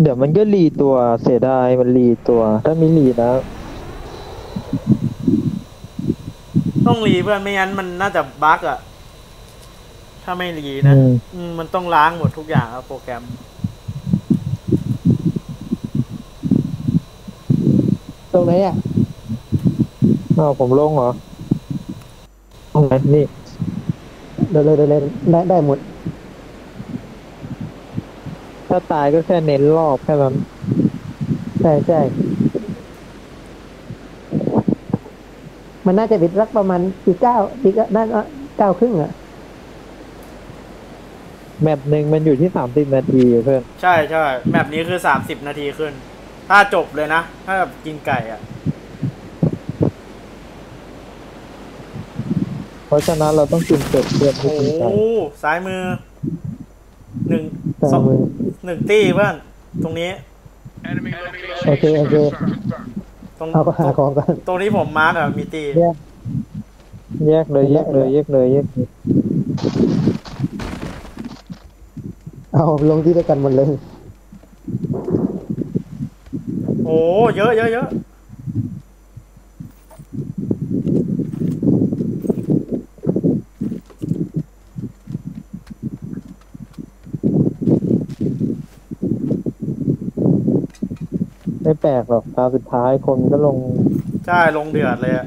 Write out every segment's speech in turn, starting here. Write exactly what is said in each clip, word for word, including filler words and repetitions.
เดี๋ยวมันก็รีตัวเสียดายมันรีตัวถ้าไม่รีนะต้องรีเพื่อนไม่งั้นมันน่าจะบั๊กอะถ้าไม่รีอืนะมอืมมันต้องล้างหมดทุกอย่างครับโปรแกรมตรงไหนอ่ะอ้าวผมลงเหรอตรงไหนนี่เดินเลยเดินเลยได้ได้หมดถ้าตายก็แค่เน้นรอบแค่นั้นใช่ใช่มันน่าจะปิดรักประมาณปีเก้าปีก็น่าจะเก้าครึ่งอ่ะแมตช์หนึ่งมันอยู่ที่สามสิบนาทีเพื่อนใช่ใช่แมปนี้คือสามสิบนาทีขึ้นถ้าจบเลยนะถ้าแบบกินไก่อะเพราะฉะนั้นเราต้องกินเกิดเพื่อนที่โอ้กินไก่ซ้ายมือหนึ่งแต่สองมือหนึ่งตี้เพื่อนตรงนี้โอเคโอเคตรงเอาก็ตรงหาของกันตรงนี้ผมมาร์กอะมีตีแยกแยกเลยแยกเลยแยกเลยแยกเลยเอาลงที่ด้วยกันหมดเลยโอ้เยอะเยอะเยอะไม่แปลกหรอกตาสุดท้ายคนก็ลงใช่ลงเดือดเลยอะ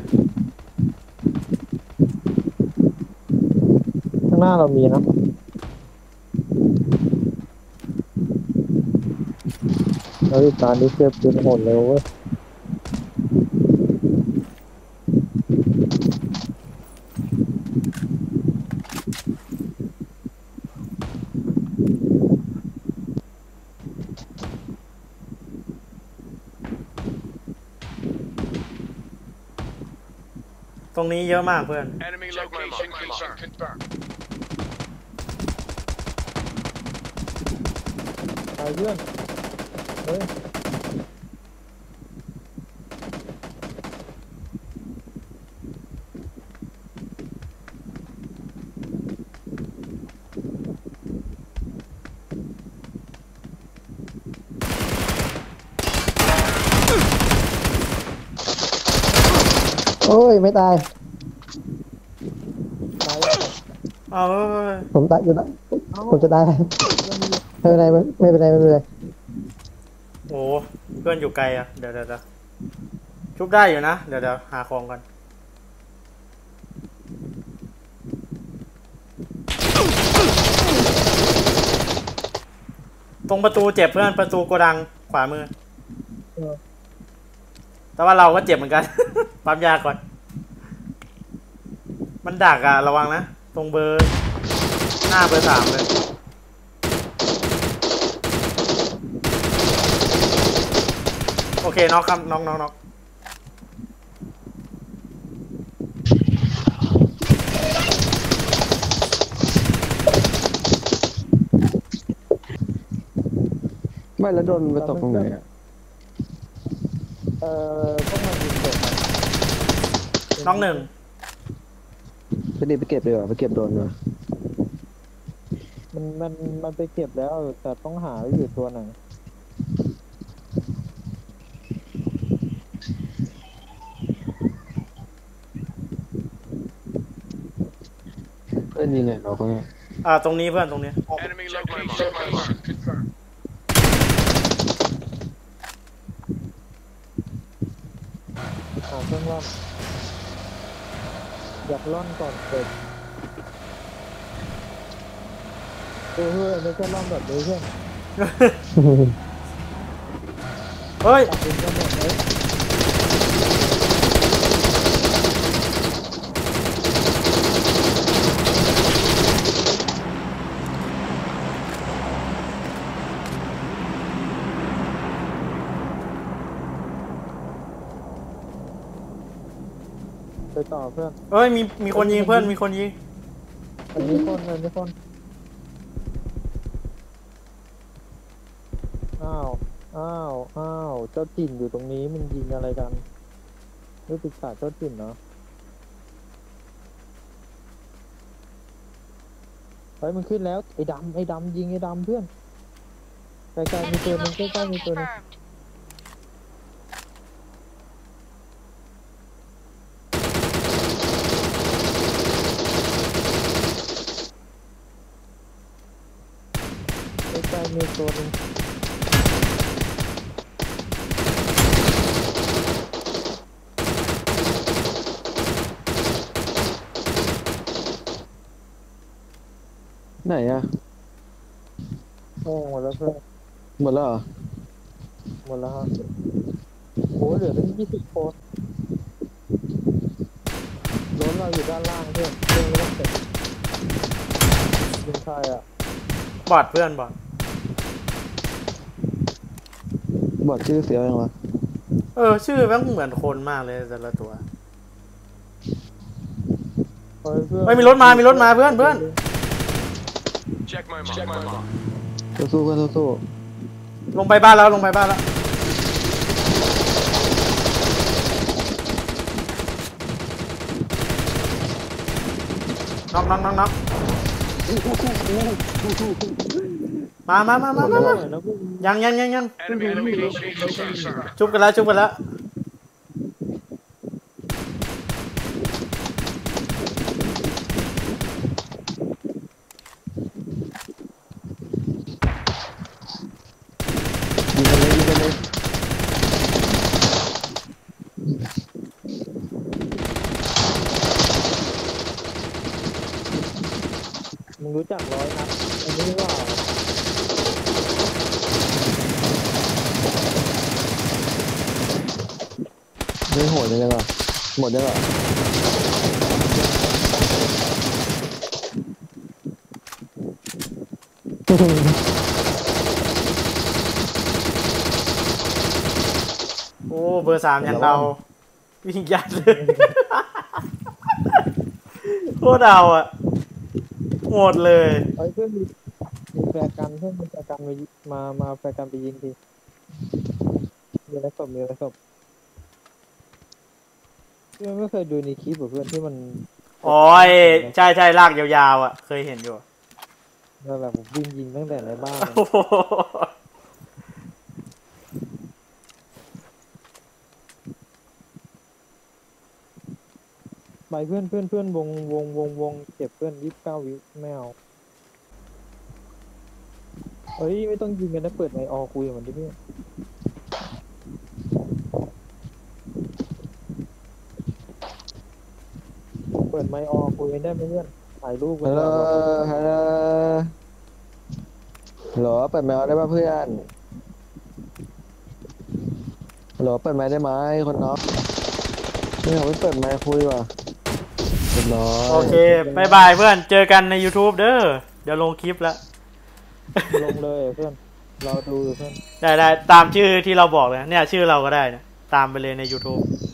ข้างหน้าเรามีนะแล้วตอนนี้เจอปืนโหดเร็วเว้ยตรงนี้เยอะมากเพื่อนไปเพื่อนเฮ้ยโอ้ยไม่ตายเอาเว้ยผมตายอยู่นะผมจะตายไม่เป็นไรไม่เป็นไรไม่เป็นไรโอ้เพื่อนอยู่ไกลอะเดี๋ยวเดี๋ยวเดี๋ยวชุบได้อยู่นะเดี๋ยวเดี๋ยวหาของกันตรงประตูเจ็บเพื่อนประตูโกดังขวามือแต่ว่าเราก็เจ็บเหมือนกัน ปั๊มยาก่อนมันดักอะระวังนะตรงเบอร์หน้าเบอร์สามเลยโอเคน็อกครับน็อกน็อกน็อกไม่แล้วโดนไปตกตรงไหนอ่ะเออพวกมันยิงเสร็จน็อกหนึ่งไปดิไปเก็บดีกว่าไปเก็บโดนมามันมันมันไปเก็บแล้วแต่ต้องหาอยู่ตัวไหนเพื่อนยิงไงเราก็อ่าตรงนี้เพื่อนตรงนี้หาเครื่องร่อนอยากร่อนก่อนเสร็จเออเฮ้ยไม่ใช่ร่อนแบบนี้เพื่อนเฮ้ยตัดสินกันหมดเลยไปต่อเพื่อนเฮ้ยมีมีคนยิงเพื่อนมีคนยิงอันนี้คนอันนี้คนอ้าวอ้าวอ้าวเจ้าถิ่นอยู่ตรงนี้มันยิงอะไรกันนี่ปรึกษาเจ้าถิ่นเนาะเฮ้ยมันขึ้นแล้วไอ้ดำไอ้ดำยิงไอ้ดำเพื่อนใกล้ๆมีตัวหนึงใกล้ๆมีตัวหนึงใกล้ๆมีตัวหนึงไหนอะโอ้หมดแล้วเพื่อนหมดแล้วเหรอหมดแล้วฮะโอ้เหลือตั้งยี่สิบคนรถเราอยู่ด้านล่างเพื่อนเพื่อนไม่ต้องเสร็จยิงใครอ่ะบอดเพื่อนบอดบอกชื่อเสียยังวะเออชื่อแม่งเหมือนคนมากเลยแต่ละตัวเฮ้ยเพื่อนเฮ้ยมีรถมามีรถมาเพื่อนเพื่อน Check my mark. Check my mark. สู้ๆเพื่อนสู้ลงไปบ้านแล้วลงไปบ้านแล้วน็อกน็อกน็อกน็อกมามามามามามาแล้วพวกยังยังยังยัง Enemy location confirmed. ชุบกันแล้วชุบกันแล้วยิงกันเลยยิงกันเลยมึงรู้จักร้อยนัดอันนี้ว่าไม่โหดยังไงวะหมดยังวะโอ้เบอร์สามอย่างเราวิ่งยัดเลย โคตรเอาอ่ะหมดเลยเฮ้ยเพื่อนมีมีแฟร์กันเพื่อนมีแฟร์กันมายิมามาแฟร์กันไปยิงทีมีอะไรศพมีอะไรศพเพื่อนไม่เคยดูในคลิปของเพื่อนที่มันโอ้ยใช่ใช่ลากยาวๆอ่ะ เคยเห็นอยู่นั่นแหละผมวิ่งยิงตั้งแต่ในบ้านเลยโอ้โหไปเพื่อนเพื่อนเพื่อนวงวงวงวงเก็บเพื่อนยี่สิบเก้าวิไม่เอาเฮ้ยไม่ต้องยิงกันนะเปิดไมค์ออคุยกับมันดิเพื่อนเปิดไมค์ออคุยกันได้ไหมเพื่อนถ่ายรูปกัฮันลโหลก่อนฮัลโหลฮัลโหลเปิดแมวได้ป่ะเพื่อนฮัลโหลเปิดไมค์ได้ไหมคนน้องไม่เอาไม่เปิดไมค์คุยว่ะเรียบร้อยโอเคบายบายเพื่อน เจอกันใน YouTube เด้อ เดี๋ยวลงคลิปแล้วลงเลยเพื่อนเราดูอยู่เพื่อนได้ได้ตามชื่อที่เราบอกเลย เนี่ยชื่อเราก็ได้นะตามไปเลยใน YouTube